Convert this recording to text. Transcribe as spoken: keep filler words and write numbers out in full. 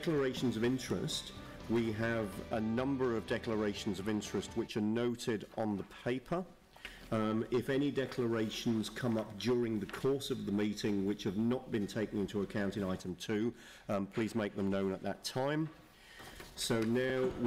declarations of interest, we have a number of declarations of interest which are noted on the paper. Um, if any declarations come up during the course of the meeting which have not been taken into account in item two, um, please make them known at that time. So now